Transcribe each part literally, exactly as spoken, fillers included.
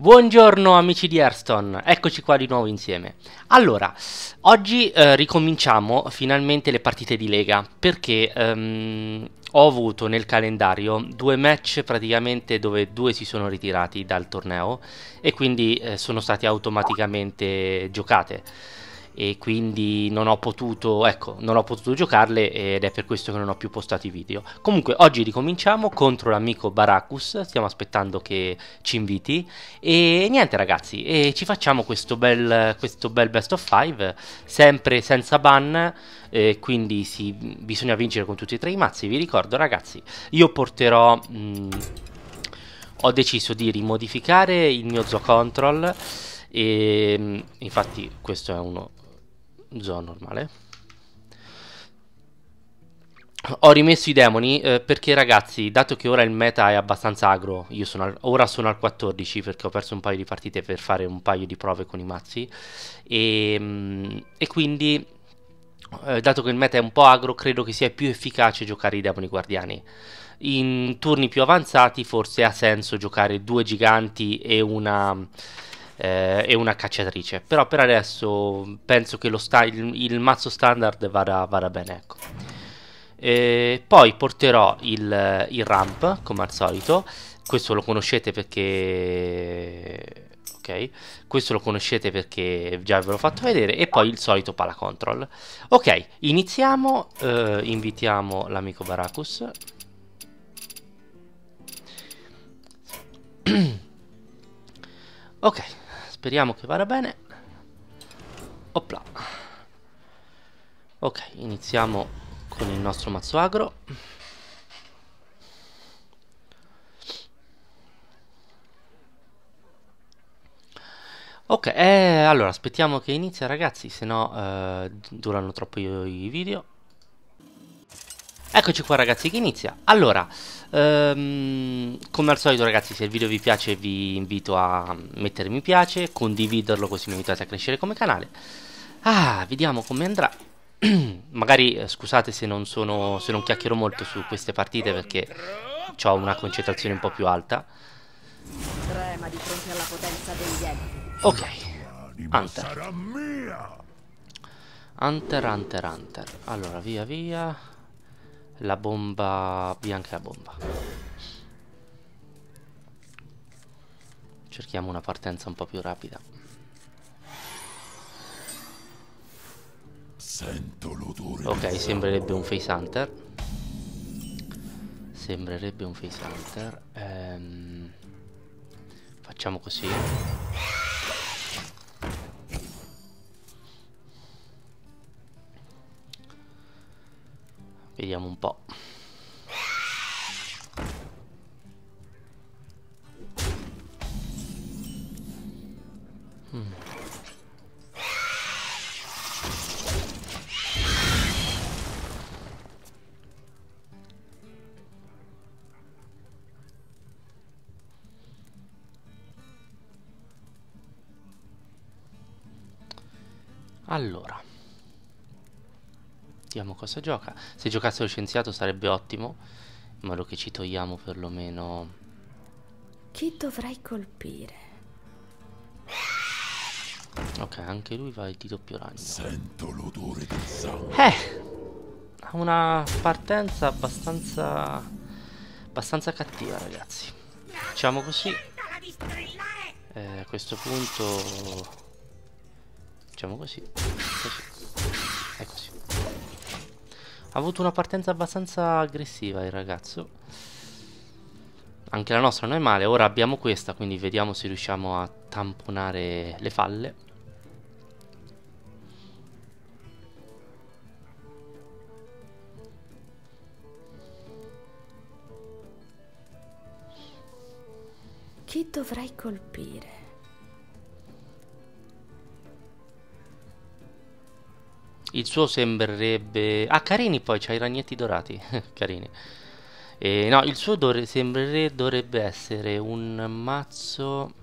Buongiorno amici di Hearthstone, eccoci qua di nuovo insieme. Allora, oggi eh, ricominciamo finalmente le partite di Lega, perché ehm, ho avuto nel calendario due match praticamente dove due si sono ritirati dal torneo e quindi eh, sono state automaticamente giocate. E quindi non ho potuto, ecco, non ho potuto giocarle ed è per questo che non ho più postato i video. Comunque oggi ricominciamo contro l'amico Baracus, stiamo aspettando che ci inviti e niente ragazzi, e ci facciamo questo bel, questo bel best of five, sempre senza ban, eh, quindi sì, bisogna vincere con tutti e tre i mazzi. Vi ricordo ragazzi, io porterò... Mh, ho deciso di rimodificare il mio Zoo Control e mh, infatti questo è uno Zoo normale. Ho rimesso i demoni eh, perché ragazzi, dato che ora il meta è abbastanza agro, io sono al, ora sono al quattordici perché ho perso un paio di partite per fare un paio di prove con i mazzi e, mm, e quindi eh, dato che il meta è un po' agro, credo che sia più efficace giocare i demoni guardiani. In turni più avanzati forse ha senso giocare due giganti e una, eh, e una cacciatrice, però per adesso penso che lo sta, il, il mazzo standard vada, vada bene, ecco. E poi porterò il, il ramp come al solito. Questo lo conoscete perché ok, questo lo conoscete perché già ve l'ho fatto vedere. E poi il solito pala control. Ok, iniziamo. eh, invitiamo l'amico Baracus. Ok, speriamo che vada bene. Opla. Ok, iniziamo con il nostro mazzo agro. Ok, eh, allora aspettiamo che inizia ragazzi, se no eh, durano troppo i, i video. Eccoci qua ragazzi che inizia. Allora, ehm, come al solito ragazzi, se il video vi piace vi invito a mettere mi piace, condividerlo così mi aiutate a crescere come canale. Ah, vediamo come andrà. Magari eh, scusate se non sono, se non chiacchiero molto su queste partite perché ho una concentrazione un po' più alta. Trema di fronte alla potenza degli elfi. Ok, Hunter. Hunter, Hunter, Hunter. Allora, via via. La bomba bianca e la bomba. Cerchiamo una partenza un po' più rapida. Sento l'odore. Ok, sembrerebbe un face hunter. Sembrerebbe un face hunter. Ehm, facciamo così. Vediamo un po'. Hmm. Allora, vediamo cosa gioca. Se giocasse lo scienziato sarebbe ottimo, in modo che ci togliamo perlomeno. Chi dovrai colpire? Ok, anche lui va di doppio ragno. Sento l'odore del sangue. Eh, ha una partenza abbastanza abbastanza cattiva ragazzi. Facciamo così. Eh, a questo punto facciamo così. Così. E così. Ha avuto una partenza abbastanza aggressiva il ragazzo. Anche la nostra non è male. Ora abbiamo questa, quindi vediamo se riusciamo a tamponare le falle. Chi dovrai colpire? Il suo sembrerebbe... Ah, carini poi, c'ha i ragnetti dorati. Carini. E, no, il suo dovre... sembrerebbe dovrebbe essere un mazzo...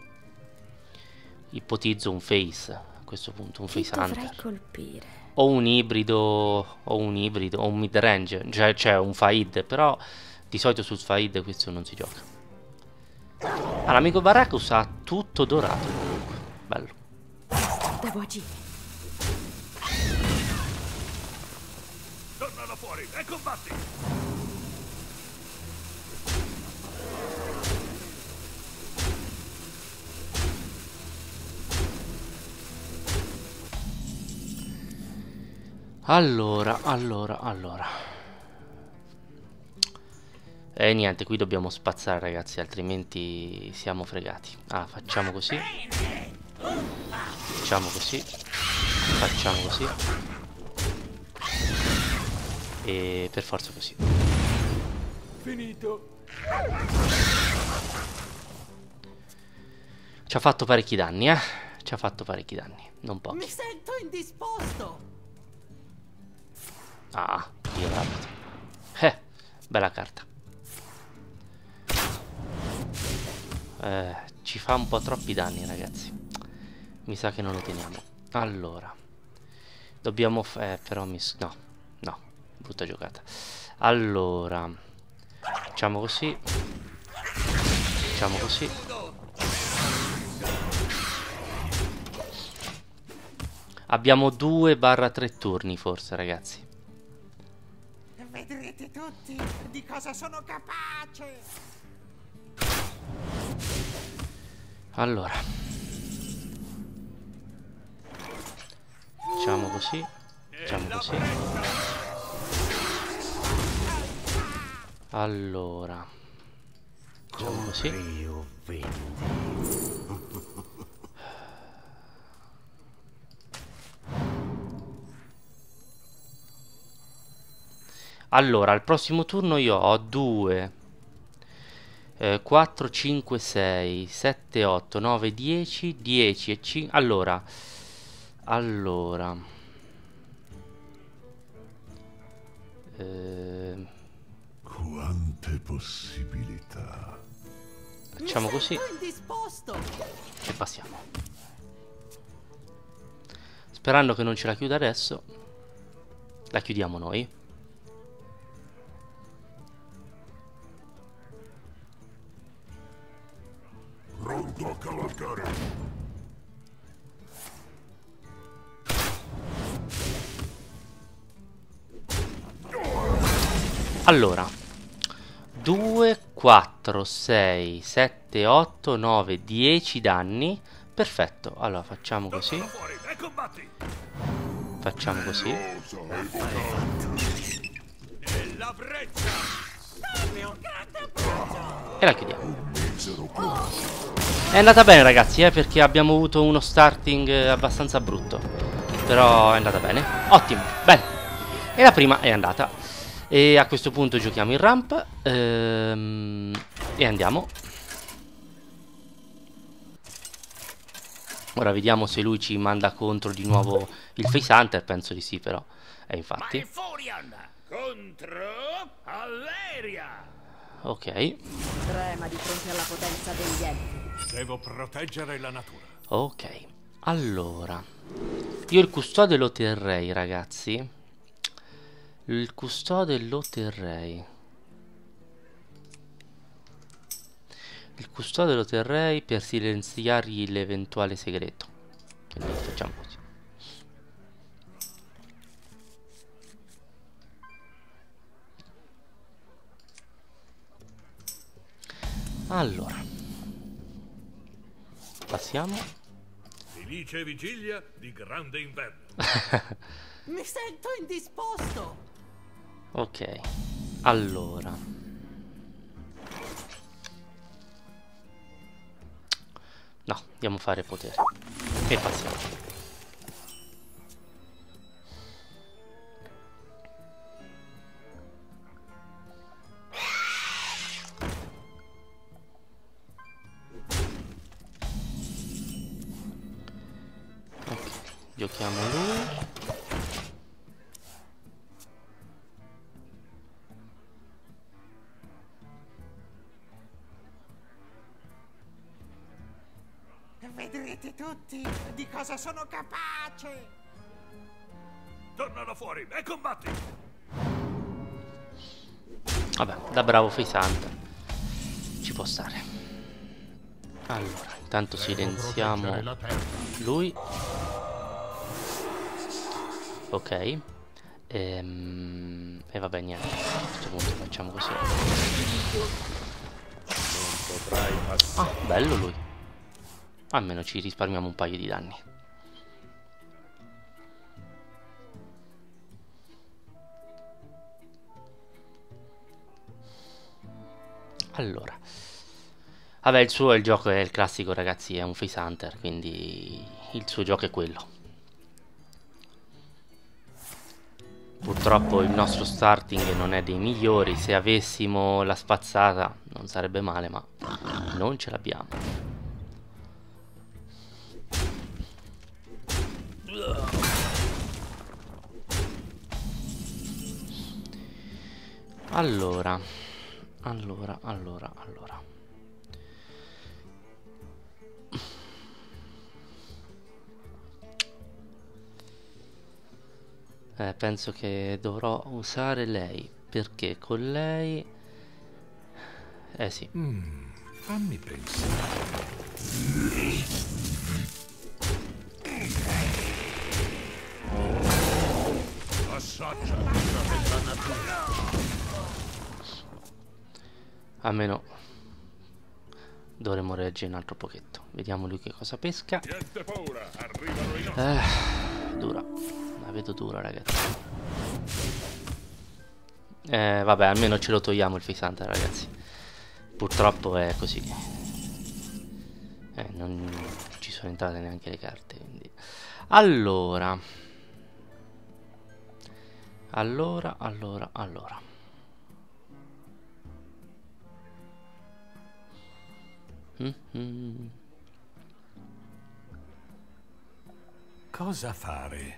Ipotizzo un face, a questo punto, un Chi face dovrai hunter. colpire? O un ibrido, o un ibrido, o un mid range, cioè, cioè un Faid, però di solito sul Faid questo non si gioca. Ah, l'amico Baracus ha tutto dorato comunque. Bello. Devo agire. Torna là fuori e combatti! Allora, allora, allora. E niente, qui dobbiamo spazzare, ragazzi, altrimenti siamo fregati. Ah, facciamo così. Facciamo così. Facciamo così. E per forza così. Finito. Ci ha fatto parecchi danni, eh. Ci ha fatto parecchi danni, non pochi. Mi sento indisposto. Ah, io rapido. Eh, bella carta. Eh, ci fa un po' troppi danni, ragazzi. Mi sa che non lo teniamo. Allora, dobbiamo f eh, però mi s no, no, brutta giocata. Allora, facciamo così. Facciamo così. Abbiamo due barra tre turni forse, ragazzi. Vedrete tutti di cosa sono capace. Allora, facciamo così. Facciamo così. Allora, facciamo così. Allora, al prossimo turno io ho due, quattro, cinque, sei, sette, otto, nove, dieci, dieci e cinque. Allora, allora, eh, Quante possibilità. facciamo così Indisposto. e passiamo. Sperando che non ce la chiuda adesso, la chiudiamo noi. Pronto a cavalcare. Allora, due, quattro, sei, sette, otto, nove, dieci danni. Perfetto. Allora facciamo così. Torna là fuori e combatti! Facciamo così. Cosa evocato? E la breccia. Dammi un grande abbraccio. E la chiudiamo. Un misero colpo. È andata bene, ragazzi, eh, perché abbiamo avuto uno starting eh, abbastanza brutto. Però è andata bene. Ottimo, bene. E la prima è andata. E a questo punto giochiamo il ramp. ehm, E andiamo. Ora vediamo se lui ci manda contro di nuovo il Face Hunter. Penso di sì, però. E infatti. Malfurion contro Alleria. Ok. Trema di fronte alla potenza degli elfi. Devo proteggere la natura. Ok. Allora, io il custode lo terrei, ragazzi. Il custode lo terrei. Il custode lo terrei per silenziargli l'eventuale segreto. Quindi facciamo così. Allora, passiamo. Felice vigilia di grande inverno. Mi sento indisposto. Ok, allora, no, andiamo a fare potere e passiamo. Ok, giochiamo lui. Vedrete tutti di cosa sono capace. Torna là fuori e combatti! Vabbè, da bravo Face Hunter ci può stare. Allora, Intanto silenziamo lui. Ok. Ehm, e vabbè, niente. A questo punto facciamo così. Ah, bello lui. Almeno ci risparmiamo un paio di danni. Allora, vabbè, il suo è il gioco, è il classico, ragazzi, è un face hunter, quindi il suo gioco è quello. Purtroppo il nostro starting non è dei migliori. Se avessimo la spazzata non sarebbe male, ma non ce l'abbiamo. Allora, allora, allora, allora. Eh, penso che dovrò usare lei, perché con lei... Eh sì. Mm, fammi pensare. Assaggia l'ira della natura. Almeno dovremmo reagire un altro pochetto. Vediamo lui che cosa pesca. Niente paura, arrivano i nostri. Eh, dura. La vedo dura, ragazzi. Eh, vabbè, almeno ce lo togliamo il face hunter, ragazzi. Purtroppo è così. Eh, non ci sono entrate neanche le carte, quindi. Allora. Allora, allora, allora. Mm-hmm. Cosa fare?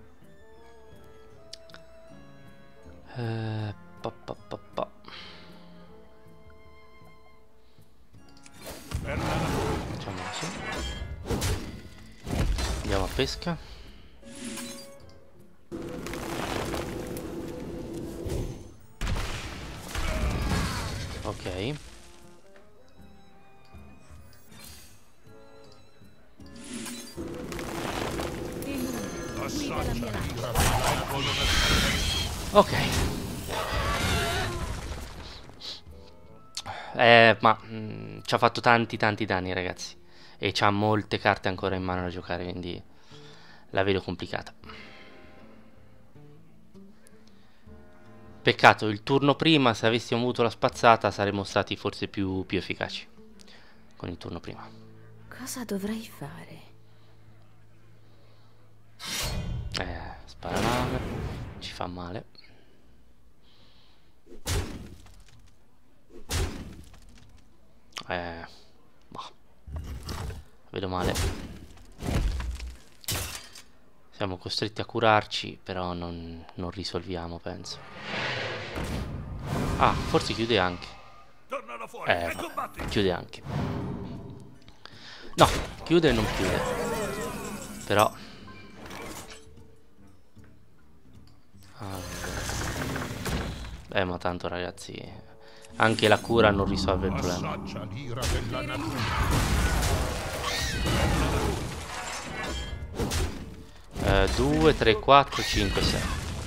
Eh, pa, pa, pa, pa. Facciamo così. Andiamo a pesca. Ok. Ok. Eh, ma mh, ci ha fatto tanti tanti danni, ragazzi. E c'ha molte carte ancora in mano da giocare, quindi la vedo complicata. Peccato, il turno prima, se avessimo avuto la spazzata, saremmo stati forse più, più efficaci. Con il turno prima. Cosa dovrei fare? Eh, sparaname. Ci fa male. Eh, boh. Vedo male. Siamo costretti a curarci, però non, non risolviamo, penso. Ah, forse chiude anche. Tornano fuori Eh, e combatti. chiude anche. No, chiude e non chiude. Però... Allora. Eh, ma tanto, ragazzi, anche la cura non risolve il problema. Assaggia l'ira della natura. Eh, due, tre, quattro, cinque, sei.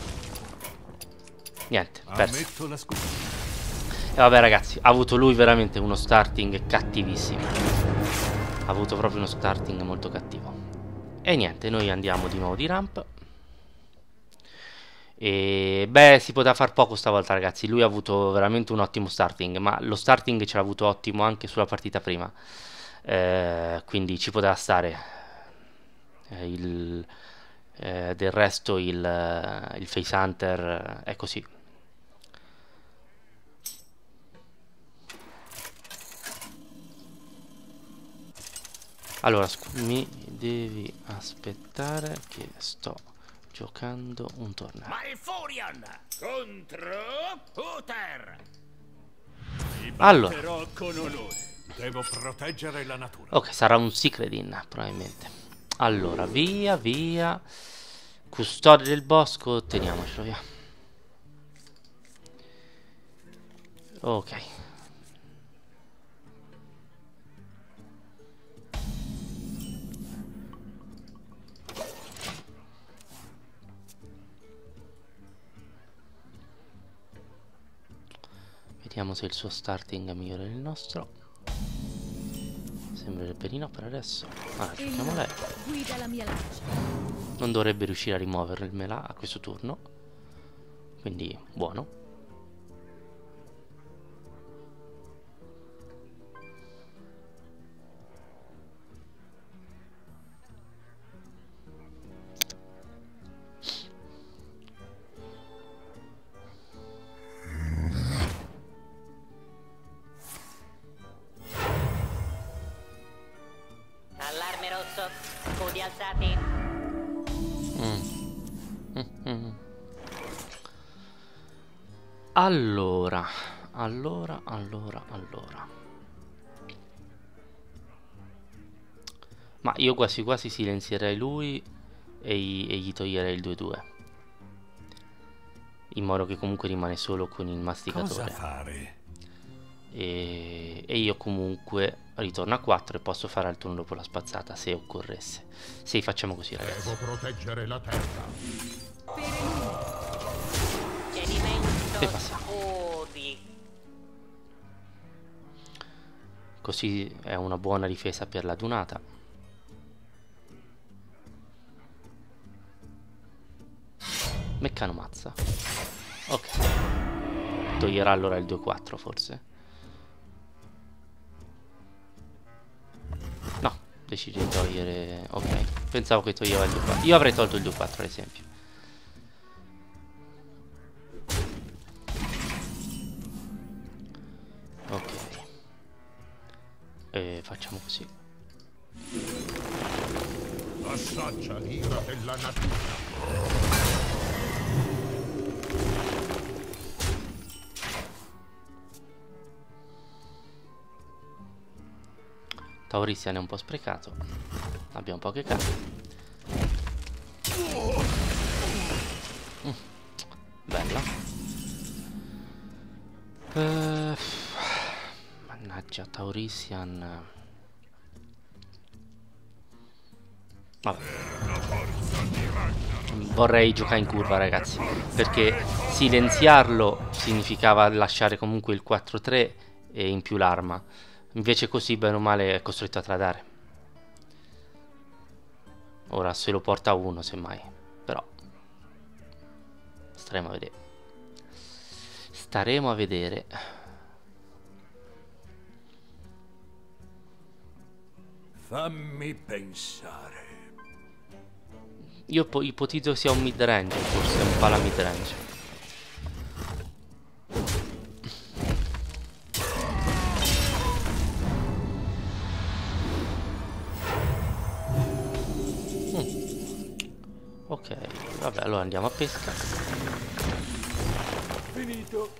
Niente, perso. Ammetto la scusa. E vabbè, ragazzi, ha avuto lui veramente uno starting cattivissimo. Ha avuto proprio uno starting molto cattivo. E niente, noi andiamo di nuovo di ramp. E beh, si poteva far poco stavolta, ragazzi. Lui ha avuto veramente un ottimo starting, ma lo starting ce l'ha avuto ottimo anche sulla partita prima. Eh, quindi ci poteva stare. Eh, il, eh, del resto il, il face hunter è così. Allora, mi devi aspettare che sto giocando un torneo. Malfurion contro Uther. Allora, Con onore. Devo proteggere la natura. ok, sarà un Secret In, probabilmente. Allora, via, via. Custode del bosco, teniamocelo, via. Ok. Vediamo se il suo starting è migliore del nostro. Sembrerebbe di no per adesso. Allora, giochiamo lei. Guida la mia lancia. Non dovrebbe riuscire a rimuovermela a questo turno. Quindi, buono. Allarme rosso, scudi alzati. Mm. Mm -mm. Allora, allora, allora, allora. Ma io quasi quasi silenzierei lui e, gli, e gli toglierei il due due. In modo che comunque rimane solo con il masticatore. Cosa fare? E, e io comunque ritorno a quattro e posso fare al turno dopo la spazzata se occorresse. Se facciamo così, ragazzi. Devo proteggere la terra. E passiamo. Così è una buona difesa per la dunata. Meccano mazza. Ok. Toglierà allora il due quattro forse. No, decide di togliere. Ok. Pensavo che toglieva il due quattro. Io avrei tolto il due quattro ad esempio. Ok. E facciamo così. Assaggia l'ira della natura. Taurissian è un po' sprecato. Abbiamo poche carte. Mm. Bella. Uh, mannaggia, Taurissian. Vabbè. Vorrei giocare in curva, ragazzi, perché silenziarlo significava lasciare comunque il quattro tre e in più l'arma. Invece così bene o male è costretto a tradare. Ora se lo porta a uno semmai. Però staremo a vedere. Staremo a vedere. Fammi pensare. Io ipotizzo sia un mid range, forse un pala mid range. Ok, vabbè, allora andiamo a pesca. Finito.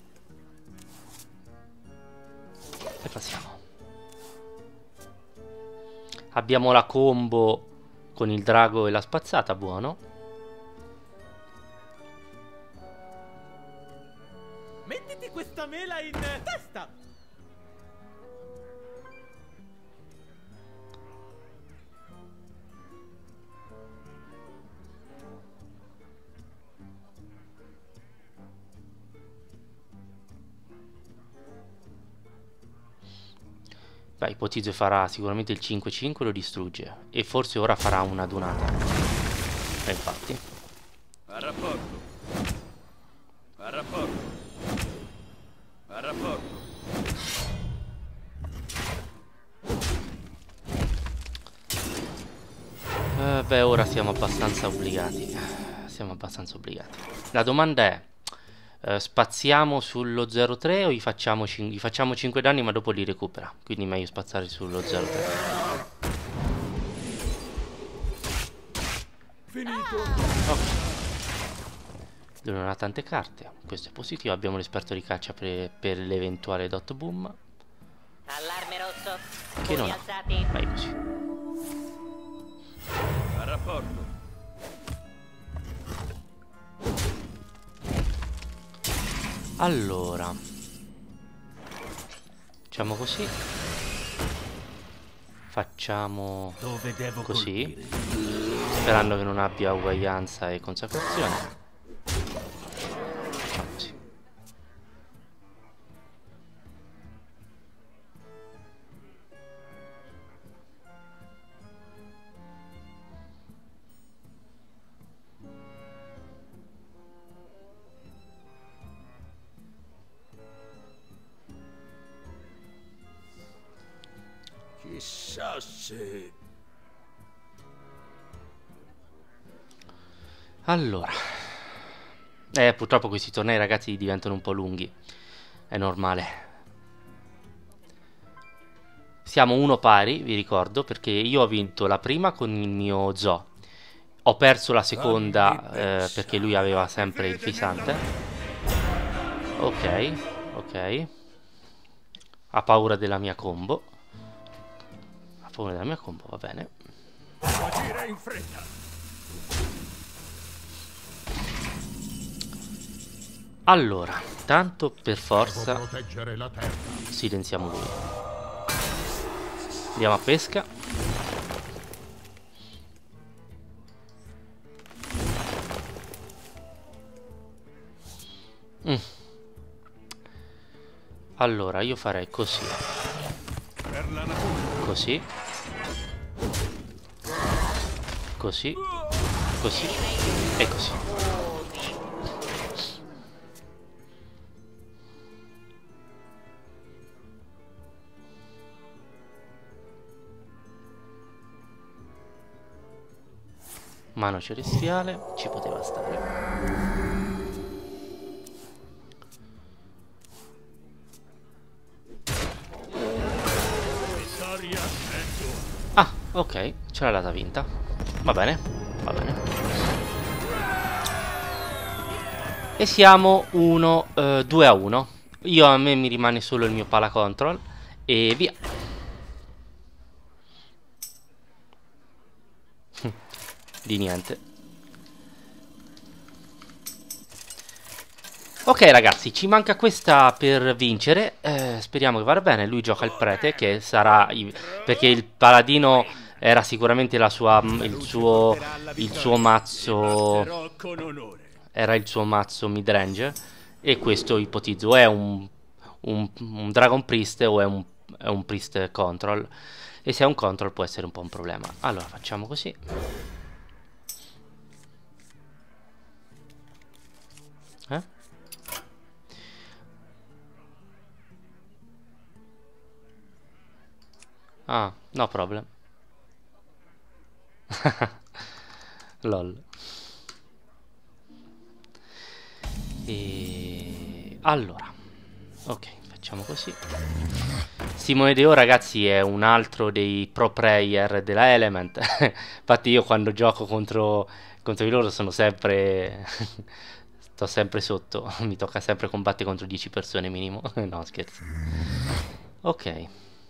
E passiamo. Abbiamo la combo con il drago e la spazzata, buono. Mettiti questa mela in testa! Beh, ipotizzo farà sicuramente il cinque cinque, lo distrugge. E forse ora farà una dunata. E infatti. A rapporto. A rapporto. A rapporto. Eh, beh, ora siamo abbastanza obbligati. Siamo abbastanza obbligati. La domanda è: Uh, spaziamo sullo zero tre o gli facciamo, gli facciamo cinque danni ma dopo li recupera? Quindi meglio spazzare sullo zero tre. Finito. Ok. Lui non ha tante carte. Questo è positivo. Abbiamo l'esperto di caccia per, per l'eventuale dot boom. Allarme rosso, Che non ha. alzati. Vai così. A rapporto. Allora, facciamo così. Facciamo Dove devo così, colpire? sperando che non abbia uguaglianza e consacrazione. Facciamo così. bastasse. Allora, eh, purtroppo questi tornei, ragazzi, diventano un po' lunghi. È normale. Siamo uno pari, vi ricordo, perché io ho vinto la prima con il mio zoo. Ho perso la seconda eh, perché lui aveva sempre il fisante. Ok, ok. Ha paura della mia combo. Ha paura della mia combo, va bene. Agire in fretta. Allora, tanto per forza Proteggere la terra. silenziamo lui. Andiamo a pesca. Mm. Allora, io farei così. Per la natura. Così. Così. Così. E così. Mano celestiale, ci poteva stare. Ah, ok, ce l'ha data vinta. Va bene, va bene. E siamo uno, due a uno. Io, a me mi rimane solo il mio pala control. E via. Di niente. Ok ragazzi, ci manca questa per vincere. eh, Speriamo che vada bene. Lui gioca il prete, che sarà i- perché il paladino era sicuramente la sua, il suo il suo mazzo. Però con onore. Era il suo mazzo midrange. E questo ipotizzo è un, un, un Dragon Priest o è un, è un Priest Control. E se è un Control può essere un po' un problema. Allora facciamo così. Eh? Ah, no problem. Lol. E allora, ok, facciamo così. Simone Deo, ragazzi, è un altro dei pro player della Element. Infatti io quando gioco contro, contro di loro sono sempre sto sempre sotto. Mi tocca sempre combattere contro dieci persone minimo. No, scherzo. Ok.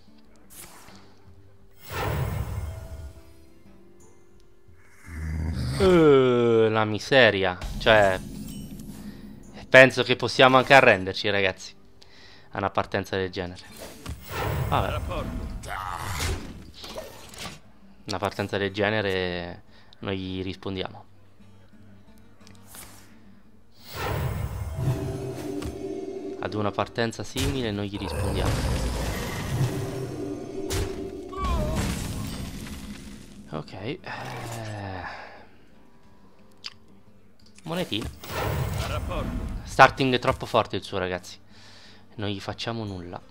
Uh, la miseria. Cioè, penso che possiamo anche arrenderci, ragazzi, a una partenza del genere. Vabbè. Una partenza del genere noi gli rispondiamo. Ad una partenza simile noi gli rispondiamo. Ok. eh... Monetina. Starting è troppo forte il suo, ragazzi. Non gli facciamo nulla.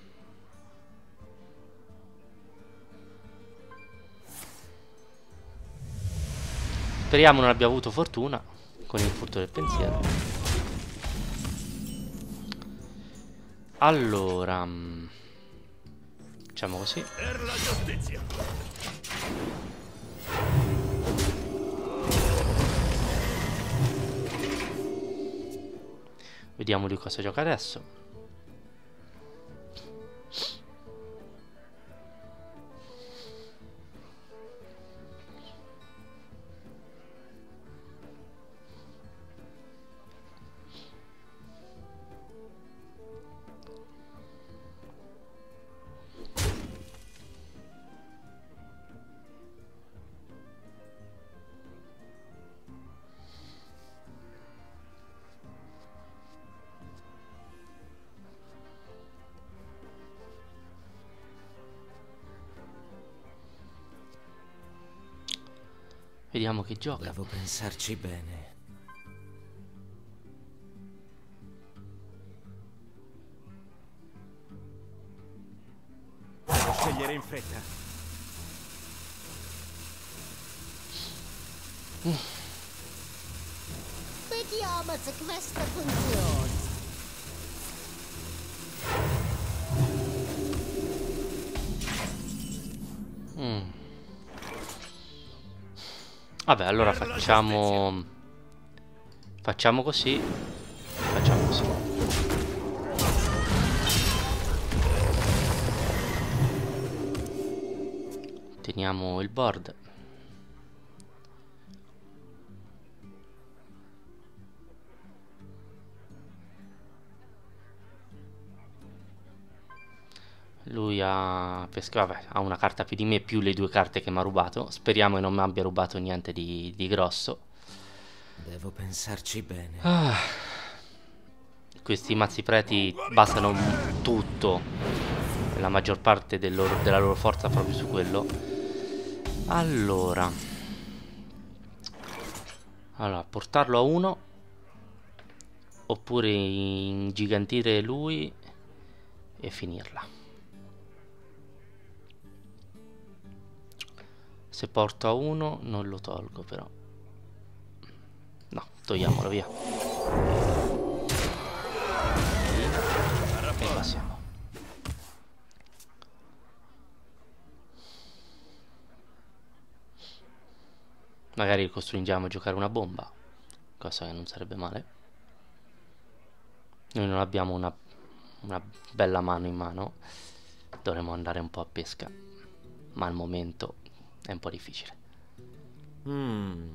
Speriamo non abbia avuto fortuna con il furto del pensiero. Allora, facciamo così. Per la giustizia. Vediamo lui cosa gioca adesso. Vediamo che gioca. Devo pensarci bene. Devo scegliere in fretta. Vediamo se questa funziona. Mm. Vabbè, allora facciamo facciamo così. Facciamo così. Teniamo il board. Lui ha pesca- vabbè, ha una carta più di me, più le due carte che mi ha rubato. Speriamo che non mi abbia rubato niente di, di grosso. Devo pensarci bene. Ah. Questi mazzi preti basano tutto, la maggior parte del loro- della loro forza proprio su quello. Allora Allora, portarlo a uno, oppure ingigantire lui e finirla. Se porto a uno non lo tolgo, però. No, togliamolo via. E passiamo. Magari costringiamo a giocare una bomba, cosa che non sarebbe male. Noi non abbiamo una, una bella mano in mano, dovremmo andare un po' a pesca, ma al momento è un po' difficile. Mm.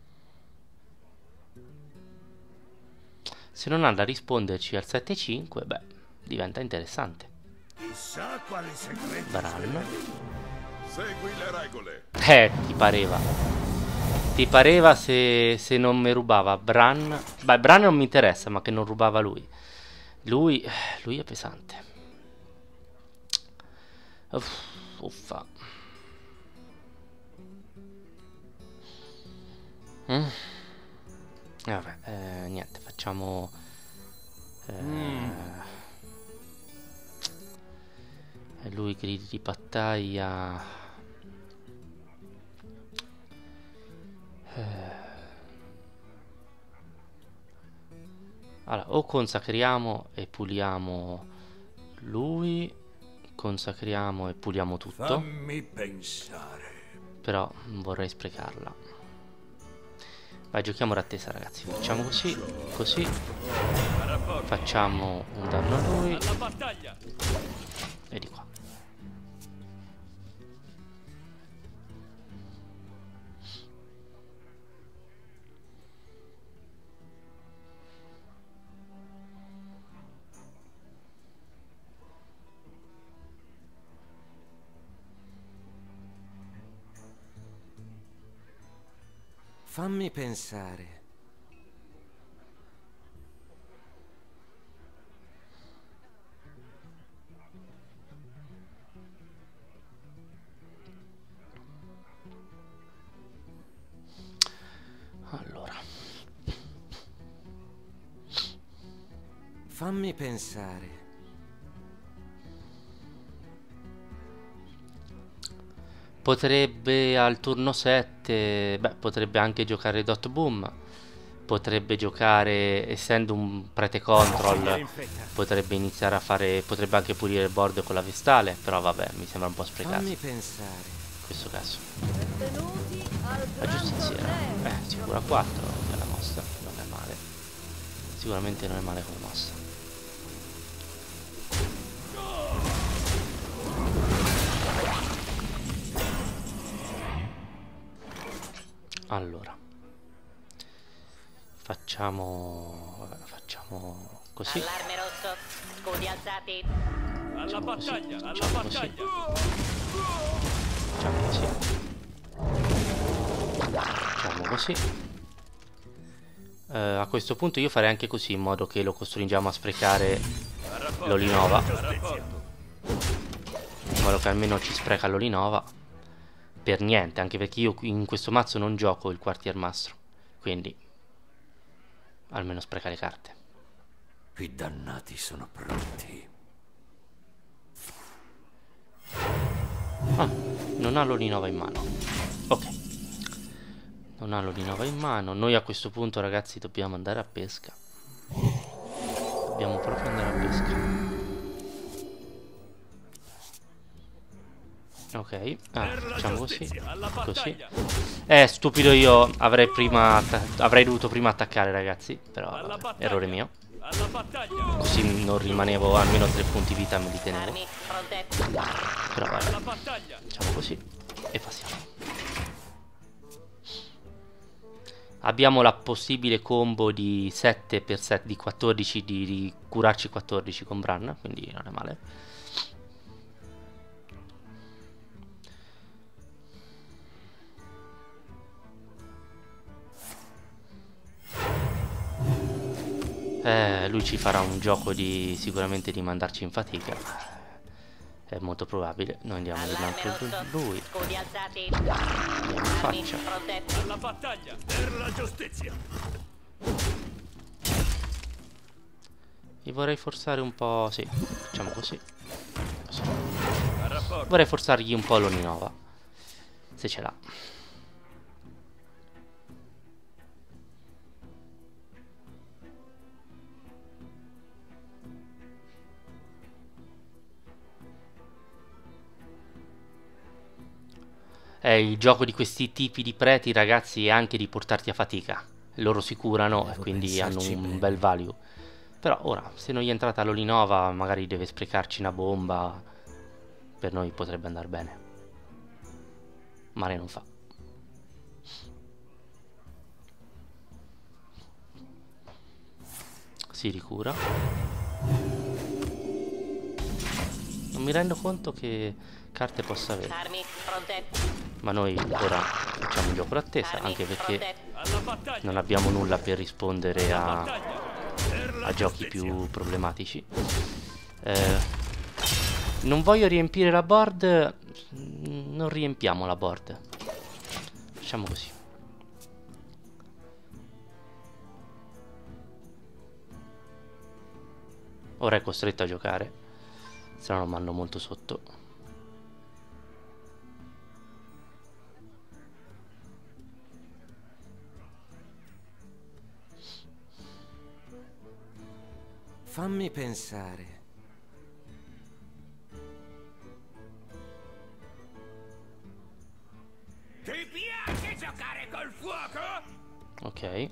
Se non ha da risponderci al sette cinque, beh, diventa interessante. Chissà quali segreti. Bran. Segui le regole. Eh, ti pareva. Ti pareva se, se non mi rubava Bran. Beh, Bran non mi interessa, ma che non rubava lui. Lui, lui è pesante. Uff, uffa. Mm. E vabbè, eh, niente, facciamo... Eh, Mm. E lui gridi di battaglia... Eh. Allora, o consacriamo e puliamo lui, consacriamo e puliamo tutto. Fammi pensare. Però non vorrei sprecarla. Vai, giochiamo d'attesa, ragazzi. Facciamo così, così. Facciamo un danno a lui. Alla battaglia. E di qua. Fammi pensare. Allora. Fammi pensare. Potrebbe al turno sette, beh, potrebbe anche giocare Dot Boom. Potrebbe giocare, essendo un prete control, potrebbe iniziare a fare, potrebbe anche pulire il board con la vestale, però vabbè, mi sembra un po' sprecato Fammi in pensare. questo caso. Benvenuti al La Gran giustizia, Torneo. eh, sicura quattro, bella mossa, non è male. Sicuramente non è male come mossa. Allora, facciamo, vabbè, facciamo così. Allarme rosso, scudi alzati. Alla battaglia, alla Facciamo così. battaglia. Facciamo così. Facciamo così. Eh, a questo punto io farei anche così, in modo che lo costringiamo a sprecare l'Olinova, in modo che almeno ci spreca l'Olinova. Per niente, anche perché io in questo mazzo non gioco il quartiermastro, quindi almeno spreca le carte. I dannati sono pronti. Ah, non ha l'Olinova in mano. Ok. Non ha l'Olinova in mano. Noi a questo punto, ragazzi, dobbiamo andare a pesca. Dobbiamo proprio andare a pesca. Ok, ah, facciamo così. Così. Eh, stupido io. Avrei prima avrei dovuto prima attaccare, ragazzi. Però vabbè, errore mio. Così non rimanevo, almeno tre punti vita me li tenevo. Però vabbè, facciamo così e passiamo. Abbiamo la possibile combo di sette per sette, di quattordici, di, di curarci quattordici con Bran, quindi non è male. Eh, lui ci farà un gioco di sicuramente di mandarci in fatica. È molto probabile. Noi andiamo anche lui. Andiamo in faccia. Alla battaglia per la giustizia. Io vorrei forzare un po'. Sì, facciamo così. Così. Vorrei forzargli un po' l'Olinova. Se ce l'ha. Eh, il gioco di questi tipi di preti, ragazzi, è anche di portarti a fatica. Loro si curano e quindi hanno un bene. bel value. Però ora, se non gli è entrata l'Olinova, magari deve sprecarci una bomba. Per noi potrebbe andare bene. Male non fa. Si ricura. Non mi rendo conto che carte possa avere. Ma noi ora facciamo un gioco d'attesa, anche perché non abbiamo nulla per rispondere a, a giochi più problematici. Eh, non voglio riempire la board. Non riempiamo la board. Facciamo così. Ora è costretto a giocare, se no lo mando molto sotto. Fammi pensare. Ti piace giocare col fuoco? Ok.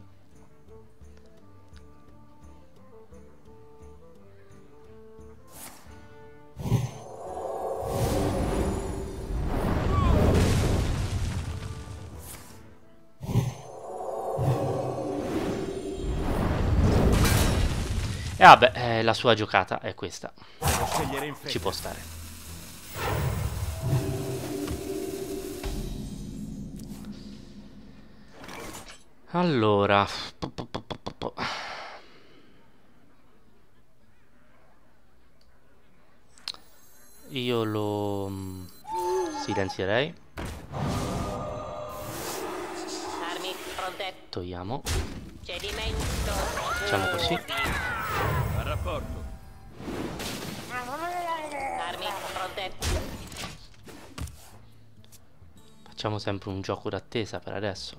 E vabbè, eh, la sua giocata è questa. Ci può stare. Allora, io lo mm, silenzierei. Togliamo. Facciamo così. A rapporto. Facciamo sempre un gioco d'attesa per adesso.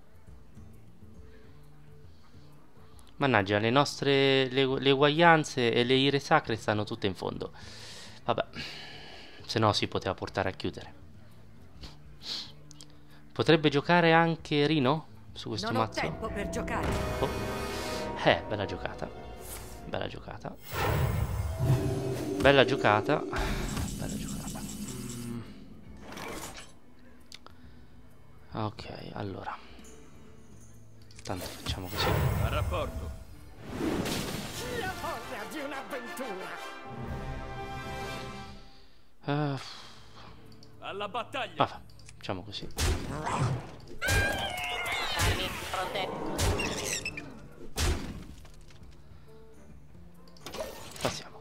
Mannaggia, le nostre le, le uguaglianze e le ire sacre stanno tutte in fondo. Vabbè, se no si poteva portare a chiudere. Potrebbe giocare anche Rino su questo non mazzo? Non ho tempo per giocare. Oh. Eh, bella giocata. Bella giocata. Bella giocata. Bella giocata. Mm. Ok, allora. Tanto facciamo così. A rapporto. La voglia di un'avventura. Uh, Alla battaglia. vabbè, facciamo così. Passiamo.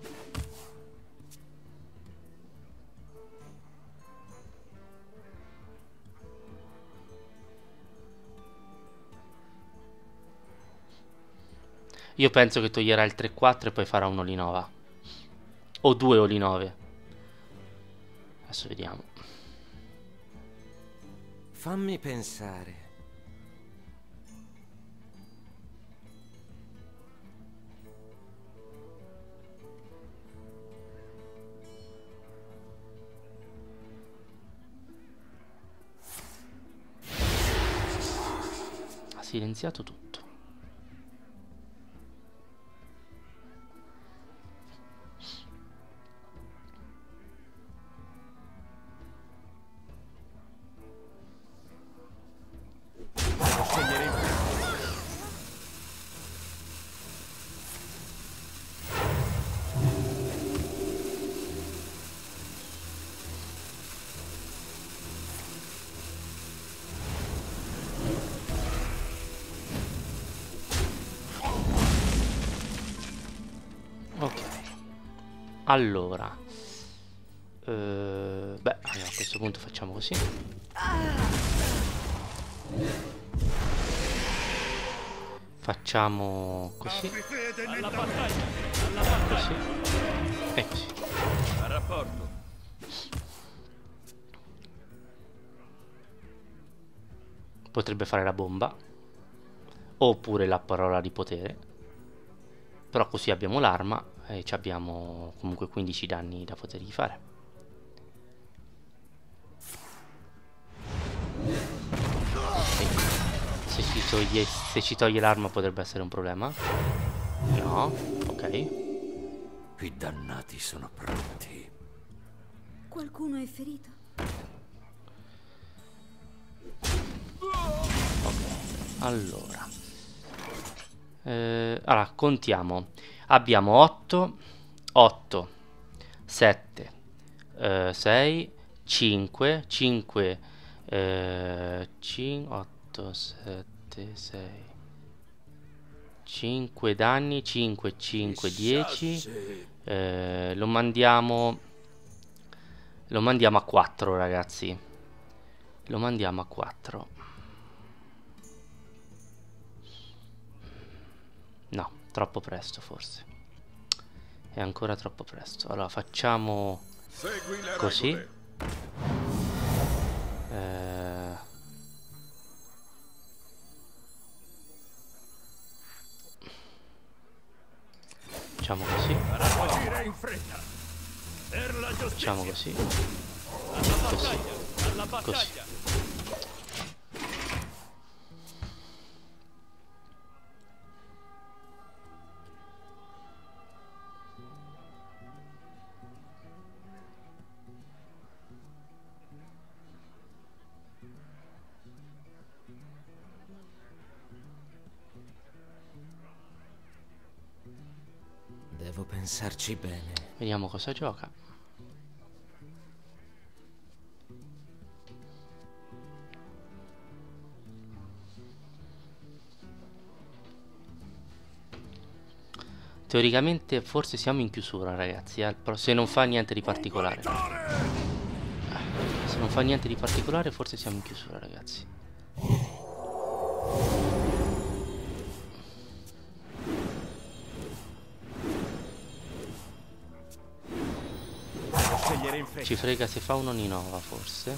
Io penso che toglierà il tre quattro e poi farà un Olinova. O due Olinove. Adesso vediamo. Fammi pensare. silenziato tutto. Ok, allora, eh, beh, a questo punto facciamo così. Facciamo così. Alla battaglia! Alla battaglia! Così. E così. A rapporto! Potrebbe fare la bomba. Oppure la parola di potere. Però così abbiamo l'arma e ci abbiamo comunque quindici danni da potergli fare. Okay. Se ci toglie, se ci toglie l'arma potrebbe essere un problema. No, ok. I dannati sono pronti. Qualcuno è ferito? Ok, allora. Eh, allora, contiamo. Abbiamo otto, otto, sette, eh, sei, cinque, cinque, eh, cinque, otto, sette, sei, cinque danni, cinque, cinque, dieci. Eh, lo mandiamo. Lo mandiamo a quattro, ragazzi. Lo mandiamo a quattro. No, troppo presto forse. È ancora troppo presto. Allora facciamo così. Eh... Facciamo così. Facciamo così. Così. Così. Devo pensarci bene. Vediamo cosa gioca. Teoricamente forse siamo in chiusura, ragazzi, eh? Però se non fa niente di particolare. Se non fa niente di particolare forse siamo in chiusura, ragazzi. Ci frega se fa un'oninova forse.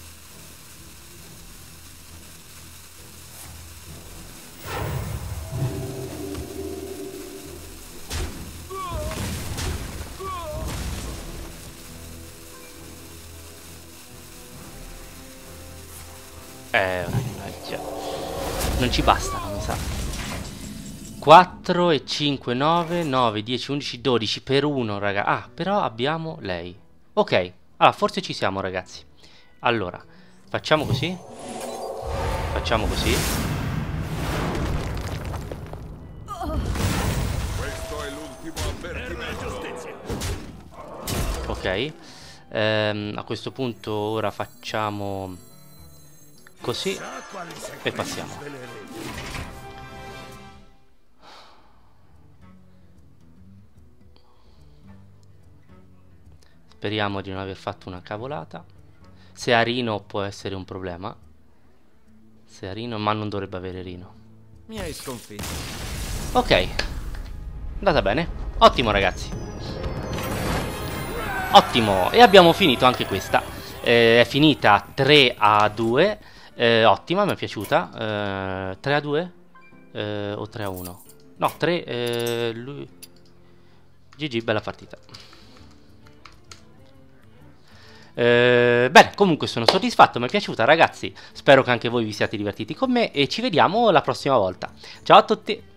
Eh, mannaggia. Non ci bastano, mi sa. quattro e cinque, nove, nove, dieci, undici, dodici per uno, raga. Ah, però abbiamo lei. Ok, allora forse ci siamo, ragazzi. Allora, facciamo così. Facciamo così. Questo è l'ultimo avvertimento. Ok. Ehm, a questo punto ora facciamo così e passiamo. Speriamo di non aver fatto una cavolata. Se ha Rino può essere un problema. Se ha Rino, ma non dovrebbe avere Rino. Mi hai sconfitto. Ok, andata bene. Ottimo, ragazzi. Ottimo. E abbiamo finito anche questa. eh, È finita tre a due. eh, Ottima, mi è piaciuta. eh, tre a due eh, o tre a uno? No, tre eh, lui... G G, bella partita. Eh, bene, comunque sono soddisfatto, mi è piaciuta ragazzi, spero che anche voi vi siate divertiti con me e ci vediamo la prossima volta. Ciao a tutti!